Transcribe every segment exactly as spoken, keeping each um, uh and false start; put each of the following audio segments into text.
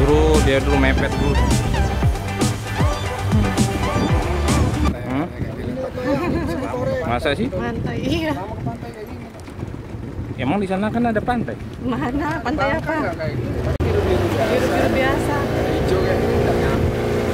Suruh dia dulu mepet dulu. Hmm? Masa sih? Pantai, iya. Emang di sana kan ada pantai? Mana? Pantai apa? Biru-biru biasa. Hijau kayak gini nggak nyampe.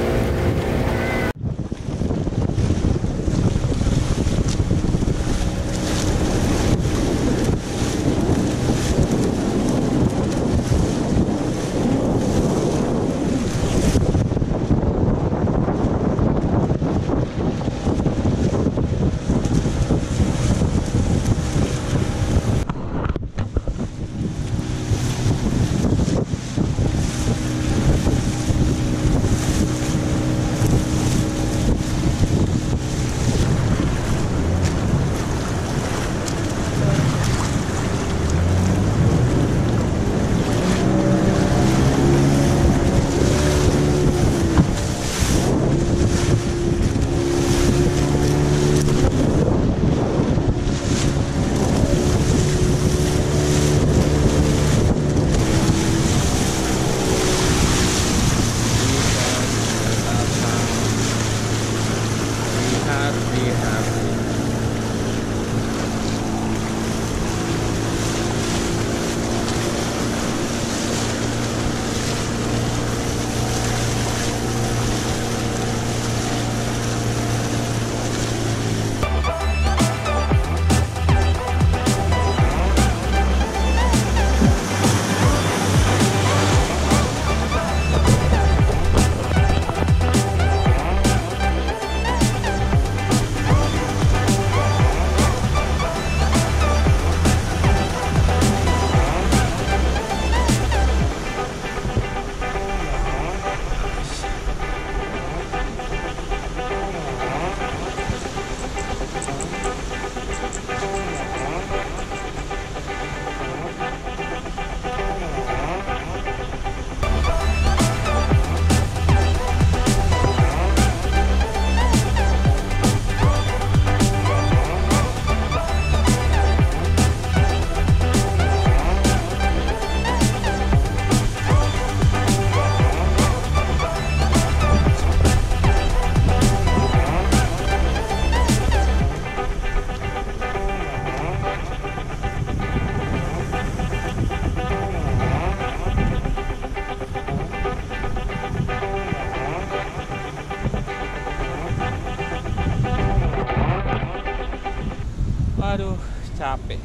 Aduh, capek.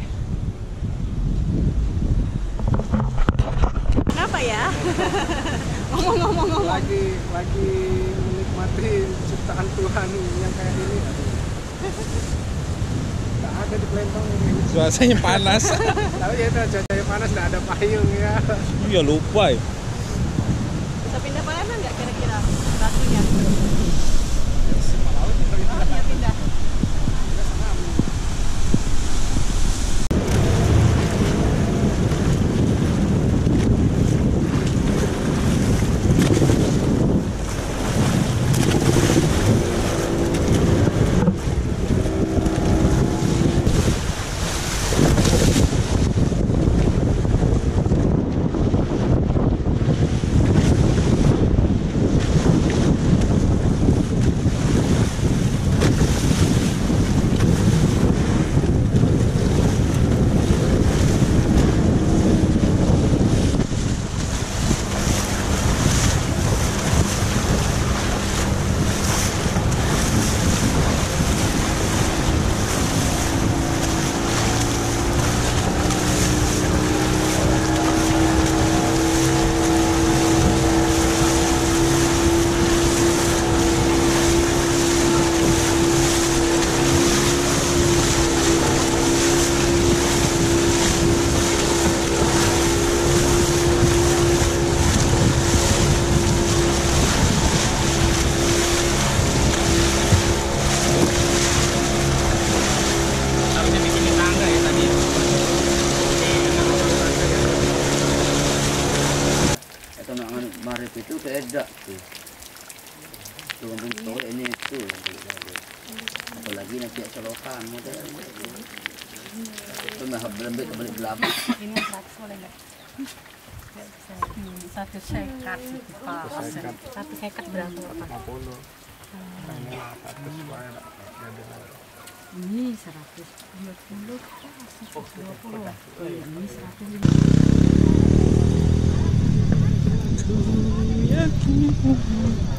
Kenapa ya? Ngomong-ngomong. Lagi lagi menikmati ciptaan Tuhan yang kayak ini. Nggak ada di Palembang ini. Cuacanya panas. Tapi ya itu cuacanya panas, nggak ada payung ya. Iya lupa ya. Bisa pindah Palembang nggak kira-kira batunya? Oh, iya pindah. Marip itu beda tuh. Tuh bentuk ini itu. Apalagi nanti colokan model. Itu mah belum balik belakang. Ini seratus boleh nggak? Hmm, satu sekat itu Pak. sekat. Satu sekat berapa Pak? lima puluh. Ini seratus wae lah. Jadi lah. Ini seratus dua puluh, seratus dua puluh. Oh, ini seratus lima puluh. Ku yakin